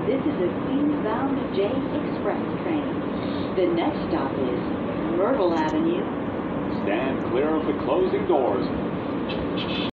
This is a Queens-bound J Express train. The next stop is Myrtle Avenue. Stand clear of the closing doors.